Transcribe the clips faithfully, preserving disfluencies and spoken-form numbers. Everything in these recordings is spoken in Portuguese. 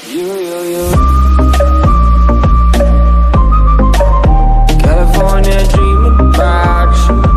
You, you, you. California dreaming about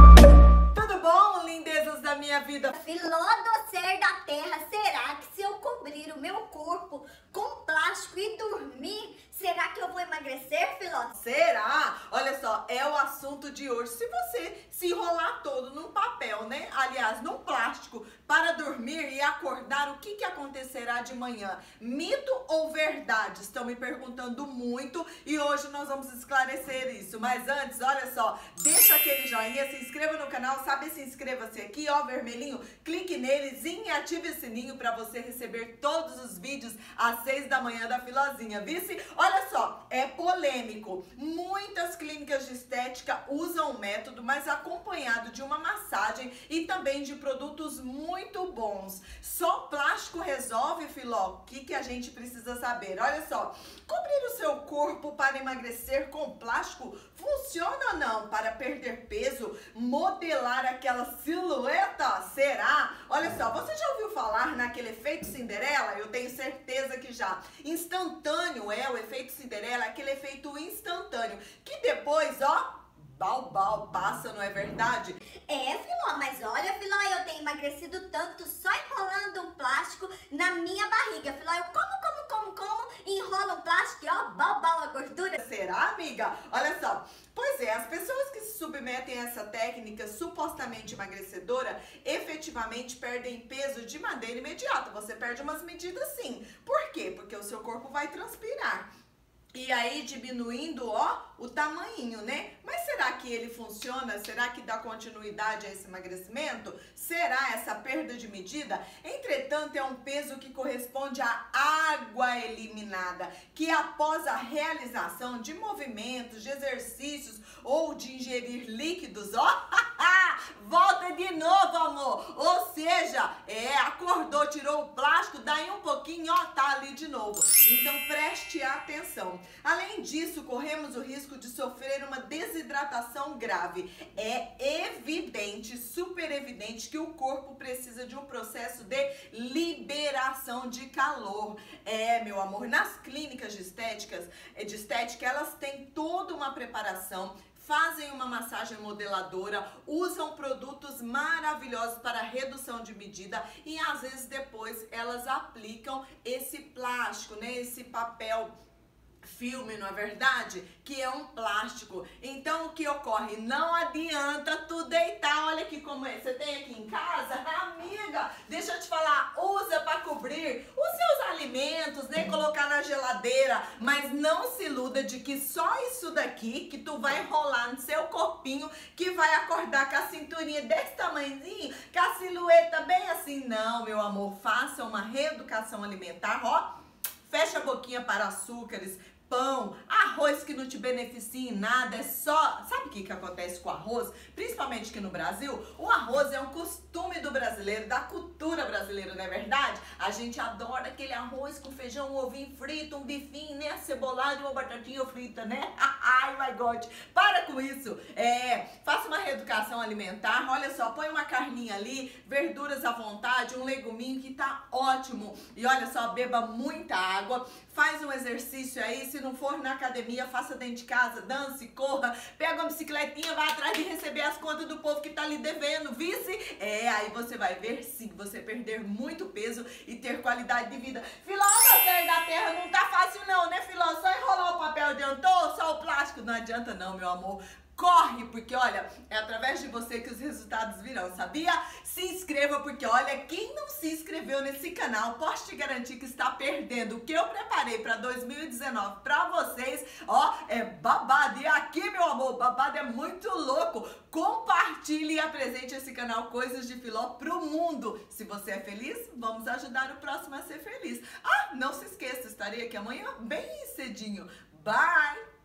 you. Tudo bom, lindezas da minha vida? Filó do ser da terra, será que se eu cobrir o meu corpo com plástico e dormir, será que eu vou emagrecer, Filó? Será? Olha só, é o assunto de hoje. Se você se enrolar todo num papel, né? Aliás, num plástico, para dormir e acordar, o que que acontecerá de manhã? Mito ou verdade? Estão me perguntando muito e hoje nós vamos esclarecer isso. Mas antes, olha só, deixa aquele joinha, se inscreva no canal, sabe? Se inscreva-se aqui, ó, vermelhinho, clique neles e ative o sininho para você receber todos os vídeos às seis da manhã da Filozinha, vice? Olha só, é polêmico. Muitas clínicas de estética usam o método, mas acompanhado de uma massagem e também de produtos muito bons. Só plástico resolve, Filó? O que que a gente precisa saber? Olha só, cobrir o seu corpo para emagrecer com plástico funciona ou não? Para perder peso, modelar aquela silhueta? Será? Olha só, você já ouviu falar naquele efeito Cinderela? Eu tenho certeza que já. Instantâneo é o efeito Cinderela, aquele efeito instantâneo, que depois, ó, bal, bal, passa, não é verdade? É, Filó, mas olha, Filó, eu tenho emagrecido tanto só enrolando um plástico na minha barriga. Filó, eu como, como, como, como, enrolo um plástico e ó, bal, bal, a gordura. Será, amiga? Olha só. Pois é, as pessoas que se submetem a essa técnica supostamente emagrecedora, efetivamente perdem peso de maneira imediata. Você perde umas medidas sim. Por quê? Porque o seu corpo vai transpirar. E aí diminuindo, ó, o tamanhinho, né? Mas será que ele funciona? Será que dá continuidade a esse emagrecimento? Será essa perda de medida? Entretanto, é um peso que corresponde à água eliminada, que após a realização de movimentos, de exercícios ou de ingerir líquidos, ó, volta de novo, amor. Ou seja, é, acordou, tirou o plástico, daí um pouquinho, ó, tá ali de novo. Então preste atenção. Além disso, corremos o risco de sofrer uma desidratação grave. É evidente, super evidente, que o corpo precisa de um processo de liberação de calor. É, meu amor, nas clínicas de estéticas, de estética, elas têm toda uma preparação, fazem uma massagem modeladora, usam produtos maravilhosos para redução de medida e às vezes depois elas aplicam esse plástico, né, esse papel filme, não é verdade? Que é um plástico. Então o que ocorre? Não adianta tu deitar, olha aqui como é. Você tem aqui em casa, amiga, deixa eu te falar, usa para cobrir os seus alimentos, né? Colocar na geladeira, mas não se iluda de que só isso daqui que tu vai enrolar no seu corpinho que vai acordar com a cinturinha desse tamanhozinho, com a silhueta bem assim. Não, meu amor, faça uma reeducação alimentar, ó. Fecha a boquinha para açúcares, pão, arroz que não te beneficia em nada, é só... Sabe o que que acontece com o arroz? Principalmente aqui no Brasil, o arroz é um costume do brasileiro, da cultura brasileira, não é verdade? A gente adora aquele arroz com feijão, um ovinho frito, um bifinho, né? Cebolado e uma batatinha frita, né? Ai, my God! Para com isso! É, faça uma reeducação alimentar, olha só, põe uma carninha ali, verduras à vontade, um leguminho que tá ótimo. E olha só, beba muita água, faz um exercício aí, se não for na academia, faça dentro de casa, dance, corra, pega uma bicicletinha, vai atrás de receber as contas do povo que tá lhe devendo, vice? É, aí você vai ver sim, você perder muito peso e ter qualidade de vida. Filó, meu ser da terra, não tá fácil não, né, Filó? Só enrolar o papel adiantou, só o plástico não adianta não, meu amor. Corre, porque olha, é através de você que os resultados virão, sabia? Se inscreva, porque olha, quem não se inscreveu nesse canal, posso te garantir que está perdendo. O que eu preparei para dois mil e dezenove para vocês, ó, é babado. E aqui, meu amor, babado é muito louco. Compartilhe e apresente esse canal Coisas de Filó pro mundo. Se você é feliz, vamos ajudar o próximo a ser feliz. Ah, não se esqueça, estarei aqui amanhã bem cedinho. Bye!